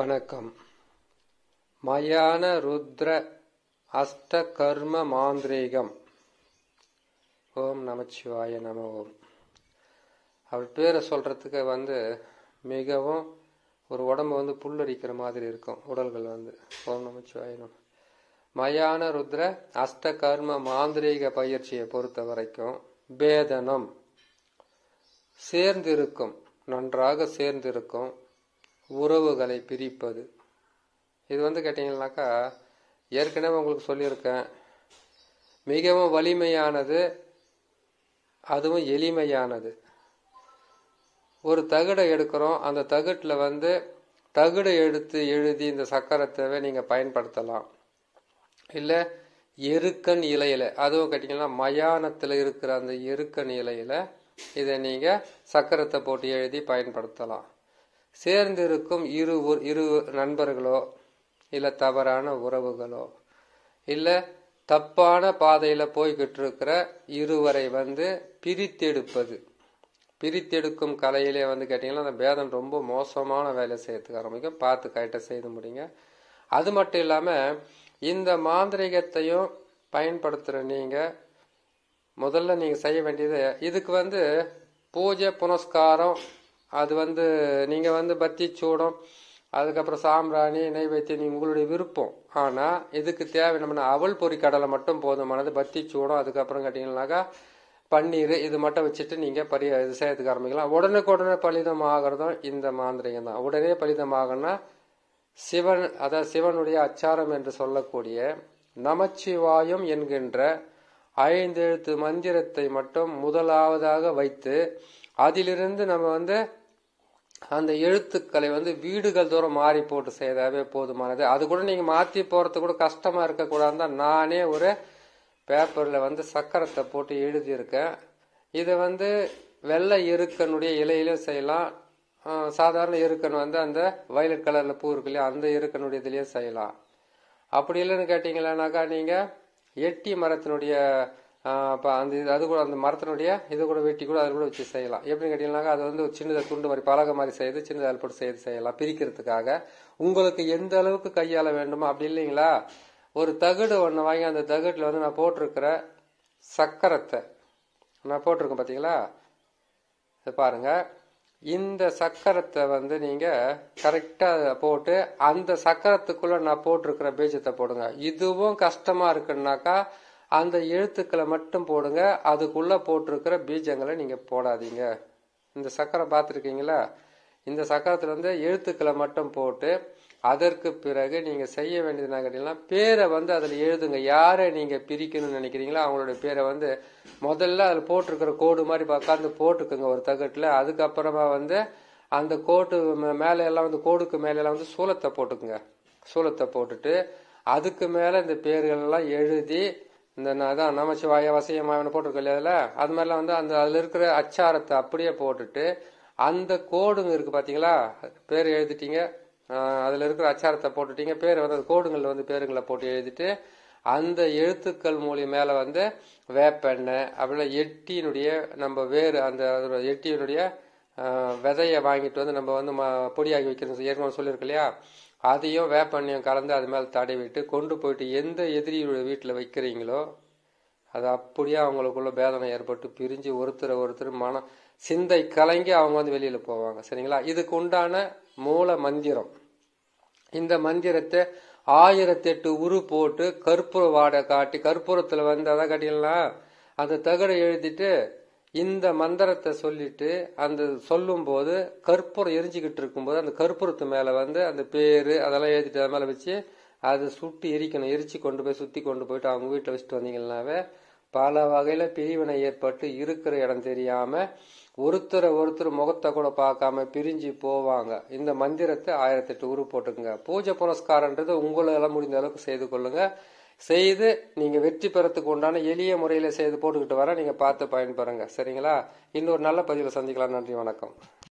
வணக்கம். மயான ருத்ர அஷ்ட கர்ம மாந்திரீகம். ஓம் நமச்சிவாய நம. ஓம். அவர் பேரை சொல்றதுக்கு மிகவும் ஒரு உடம்பு புல்லரிக்கிற மாதிரி இருக்கும் உடல்கள். ஓம் நமச்சிவாய நம. மயான ருத்ர அஷ்ட கர்ம மாந்திரீக பயிற்சியை பொறுத்த வரைக்கும் பேதனம் சேர்ந்திருக்கும், நன்றாக சேர்ந்திருக்கும் உறவுகளை பிரிப்பது. இது கேட்டீங்கன்னாக்கா ஏற்கனவே உங்களுக்கு சொல்லியிருக்கேன். மிகவும் வலிமையானது, அதுவும் எளிமையானது. ஒரு தகடை எடுக்கிறோம், அந்த தகட்டில் தகடு எடுத்து எழுதி இந்த சக்கரத்தை நீங்கள் பயன்படுத்தலாம். இல்லை எருக்கன் இலையில, அதுவும் கேட்டீங்கன்னா மயானத்தில் இருக்கிற அந்த எருக்கன் இலையில இதை நீங்கள் சக்கரத்தை போட்டு எழுதி பயன்படுத்தலாம். சேர்ந்திருக்கும் இரு நண்பர்களோ இல்லை தவறான உறவுகளோ இல்லை தப்பான பாதையில போய்கிட்டு இருக்கிற இருவரை பிரித்தெடுப்பது. பிரித்தெடுக்கும் கலையிலே கேட்டீங்கன்னா அந்த பேதம் ரொம்ப மோசமான வேலை செய்யறதுக்கு ஆரம்பிக்கும். பார்த்து கரெக்டாக செய்து முடியுங்க. அது மட்டும் இல்லாம இந்த மாந்திரிகத்தையும் பயன்படுத்துற நீங்க முதல்ல நீங்க செய்ய வேண்டியது, இதுக்கு பூஜை புனஸ்காரம், அது நீங்க பத்தி சூடம், அதுக்கப்புறம் சாம்பிராணி நைவேத்தியம் நீங்க உங்களுடைய விருப்பம். ஆனா இதுக்கு தேவை நம்ம அவல் பொறி கடலை மட்டும் போதுமானது. பத்தி சூடம், அதுக்கப்புறம் கேட்டீங்கன்னாக்கா பன்னீர், இது மட்டும் வச்சுட்டு நீங்க இது செய்யறதுக்கு ஆரம்பிக்கலாம். உடனுக்குடனே பலிதம் ஆகிறதும் இந்த மாந்திரிகம் தான். உடனே பலிதம் ஆகணும்னா சிவன், அதாவது சிவனுடைய அச்சாரம் என்று சொல்லக்கூடிய நமச்சிவாயம் என்கின்ற 5 எழுத்து மந்திரத்தை மட்டும் முதலாவதாக வைத்து அதிலிருந்து நம்ம அந்த எழுத்துக்களை வீடுகள் தூரம் மாறி போட்டு செய்தாவே போதுமானது. அது கூட நீங்க மாத்தி போறது கூட கஷ்டமா இருக்கக்கூடாதுன்னு தான் நானே ஒரு பேப்பர்ல சக்கரத்தை போட்டு எழுதியிருக்கேன். இதை வெள்ளை எருக்கனுடைய இலையிலும் செய்யலாம், சாதாரண எருக்கன் அந்த வயலட் கலர்ல பூ இருக்கு இல்லையா, அந்த எருக்கனுடைய இதுலயும் செய்யலாம். அப்படி இல்லைன்னு கேட்டீங்கன்னாக்கா நீங்க எட்டி மரத்தினுடைய அது கூட அந்த மரத்தினுடைய இது கூட வெட்டி கூட அது கூட வச்சு செய்யலாம். எப்படின்னு கேட்டீங்கன்னாக்கா அது சின்னதாக துண்டு மாதிரி பலகை மாதிரி செய்து சின்னதாக போட்டு செய்யலாம் பிரிக்கிறதுக்காக. உங்களுக்கு எந்த அளவுக்கு கையாள வேண்டுமோ. அப்படி இல்லைங்களா, ஒரு தகடு ஒன்று வாங்கி அந்த தகட்டில் நான் போட்டிருக்கிற சக்கரத்தை நான் போட்டிருக்கேன் பார்த்தீங்களா, இது பாருங்க. இந்த சக்கரத்தை நீங்க கரெக்டா போட்டு அந்த சக்கரத்துக்குள்ள நான் போட்டிருக்கிற பீஜத்தை போடுங்க. இதுவும் கஷ்டமா இருக்குன்னாக்கா அந்த எழுத்துக்களை மட்டும் போடுங்க, அதுக்குள்ள போட்டிருக்கிற பீஜங்களை நீங்க போடாதீங்க. இந்த சக்கரம் பார்த்துருக்கீங்களா, இந்த சக்கரத்துல எழுத்துக்களை மட்டும் போட்டு அதற்கு பிறகு நீங்க செய்ய வேண்டியது என்ன கேட்டீங்கன்னா பேரை அதுல எழுதுங்க. யாரை நீங்க பிரிக்கணும்னு நினைக்கிறீங்களோ அவங்களுடைய பேரை முதல்ல அதுல போட்டிருக்கிற கோடு மாதிரி பார்க்காந்து போட்டுக்குங்க ஒரு தகட்டுல. அதுக்கப்புறமா அந்த கோட்டு மேல எல்லாம் கோடுக்கு மேல எல்லாம் சூலத்தை போட்டுக்குங்க. சூலத்தை போட்டுட்டு அதுக்கு மேல இந்த பேர்கள் எல்லாம் எழுதி இந்த அதான் நமச்சிவாய வசியமாவன போட்டிருக்க இல்லையா, அதுல அது மாதிரிலாம் அந்த அதுல இருக்கிற அச்சாரத்தை அப்படியே போட்டுட்டு அந்த கோடுங்க இருக்கு பாத்தீங்களா, பேர் எழுதிட்டீங்க, அதுல இருக்கிற அச்சாரத்தை போட்டுட்டீங்க, பேர் அந்த கோடுங்கள்ல பேருங்களை போட்டு எழுதிட்டு அந்த எழுத்துக்கள் மூலியம் மேல வேப்பெண்ணெய் அப்படின்னா எட்டியினுடைய நம்ம வேறு அந்த எட்டியினுடைய விதையை வாங்கிட்டு நம்ம பொடியாகி வைக்கிறது ஏற்கனவே சொல்லியிருக்கு இல்லையா, அதையும் வேப்பெண்ணையும் கலந்து அது மேல தடவிட்டு கொண்டு போயிட்டு எந்த எதிரியோட வீட்டுல வைக்கிறீங்களோ அது அப்படியே அவங்களுக்குள்ள பேதனை ஏற்பட்டு பிரிஞ்சு ஒருத்தர் மனம் சிந்தை கலங்கி அவங்க வெளியில போவாங்க. சரிங்களா. இதுக்கு உண்டான மூல மந்திரம். இந்த மந்திரத்தை 1008 உரு போட்டு கற்பூர வாடை காட்டி கற்பூரத்துல அதான் காட்டிக்கலாம் அந்த தகடை எழுதிட்டு இந்த மந்திரத்தை சொல்லிட்டு அந்த சொல்லும் போது கற்பூரம் எரிஞ்சுக்கிட்டு இருக்கும்போது அந்த கற்பூரத்து மேல அந்த பேரு அதெல்லாம் எழுதிட்டு அது மேல வச்சு அதை சுட்டி எரிக்கணும். எரிச்சு கொண்டு போய் சுத்தி கொண்டு போயிட்டு அவங்க வீட்டுல வச்சுட்டு வந்தீங்கன்னாவே பல வகையில பிரிவினை ஏற்பட்டு இருக்கிற இடம் தெரியாம ஒருத்தர் முகத்தை கூட பார்க்காம பிரிஞ்சு போவாங்க. இந்த மந்திரத்தை 1008 உரு போட்டுக்குங்க. பூஜை புனஸ்காரன்றது உங்களால முடிந்த அளவுக்கு செய்து கொள்ளுங்க. செய்து நீங்க வெற்றி பெறத்துக்கு உண்டான எளிய முறையில செய்து போட்டுக்கிட்டு வர நீங்க பார்த்து பயன்பெறுங்க. சரிங்களா. இன்னொரு நல்ல பதிவில் சந்திக்கலாம். நன்றி, வணக்கம்.